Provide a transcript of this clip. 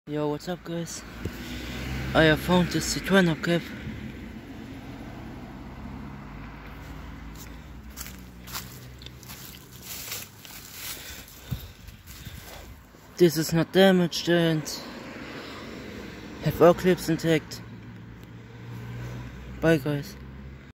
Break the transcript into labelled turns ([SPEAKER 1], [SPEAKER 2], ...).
[SPEAKER 1] Yo, what's up guys? I have found this Citroen hubcap. This is not damaged and have all clips intact. Bye guys.